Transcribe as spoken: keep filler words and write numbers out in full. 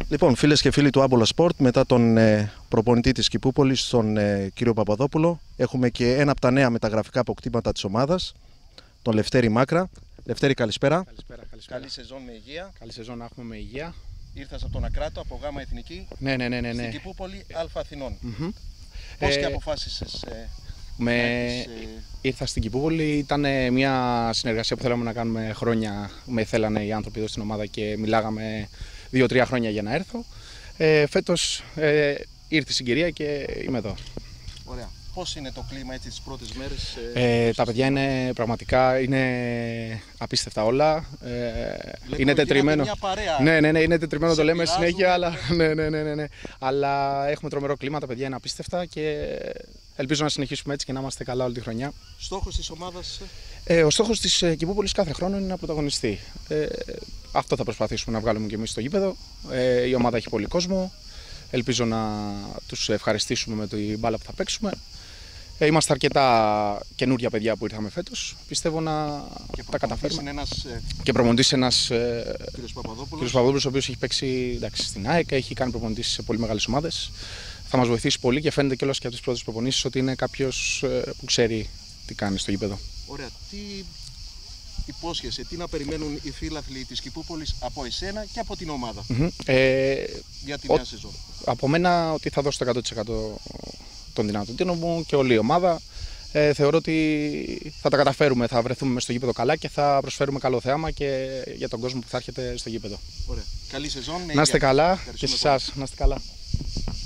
Λοιπόν, φίλες και φίλοι του Άμπολα Σπορτ, μετά τον ε, προπονητή της Κηπούπολης, τον ε, κύριο Παπαδόπουλο, έχουμε και ένα από τα νέα μεταγραφικά αποκτήματα της ομάδας, τον Λευτέρη Μάκρα. Λευτέρη, καλησπέρα. Καλησπέρα, καλησπέρα. Καλή σεζόν με υγεία. Καλή σεζόν να έχουμε με υγεία. Ήρθας από τον Ακράτο, από Γάμα Εθνική, ναι, ναι, ναι, ναι, ναι. στην Κηπούπολη Α Αθηνών. Mm-hmm. Πώς ε, και αποφάσισες ε, με... έχεις, ε... Ήρθα στην Κηπούπολη, ήταν μια συνεργασία που θέλαμε να κάνουμε χρόνια. Με θέλανε οι άνθρωποι εδώ στην ομάδα και μιλάγαμε δύο-τρία χρόνια για να έρθω. Ε, φέτος ε, ήρθε η συγκυρία και είμαι εδώ. Ωραία. Πώς είναι το κλίμα έτσι τις πρώτες μέρες? Ε, τα παιδιά είναι πραγματικά είναι απίστευτα όλα. Ε, είναι τετριμένο. Ναι, ναι, ναι, είναι τετριμένο, το λέμε συνέχεια, αλλά, ναι, ναι, ναι, ναι. αλλά έχουμε τρομερό κλίμα, τα παιδιά είναι απίστευτα και ελπίζω να συνεχίσουμε έτσι και να είμαστε καλά όλη τη χρονιά. Στόχος της ομάδας? Ε, ο στόχος της Κηπούπολης κάθε χρόνο είναι να πρωταγωνιστεί. Ε, αυτό θα προσπαθήσουμε να βγάλουμε και εμείς στο γήπεδο. Ε, η ομάδα έχει πολύ κόσμο. Ελπίζω να τους ευχαριστήσουμε με την μπάλα που θα παίξουμε. Είμαστε αρκετά καινούργια παιδιά που ήρθαμε φέτος. Πιστεύω να και τα καταφέρουμε. Ένας, και προπονητής ένας κύριος Παπαδόπουλος, κύριος Παπαδόπουλος, ο οποίος έχει παίξει εντάξει, στην ΑΕΚ, έχει κάνει προπονητής σε πολύ μεγάλες ομάδες. Θα μας βοηθήσει πολύ και φαίνεται κιόλας και από τις πρώτες προπονήσεις ότι είναι κάποιος που ξέρει τι κάνει στο γήπεδο. Ωραία. Τι υπόσχεσαι, τι να περιμένουν οι φίλαθλοι της Κηπούπολης από εσένα και από την ομάδα mm-hmm. ε, για τη ο, νέα σεζόν? Από μένα ότι θα δώσω το εκατό τοις εκατό των δυνατοτήτων μου και όλη η ομάδα. Ε, θεωρώ ότι θα τα καταφέρουμε, θα βρεθούμε μες στο γήπεδο καλά και θα προσφέρουμε καλό θέαμα και για τον κόσμο που θα έρχεται στο γήπεδο. Ωραία. Καλή σεζόν. Να είστε καλά και σε εσάς. Να είστε καλά.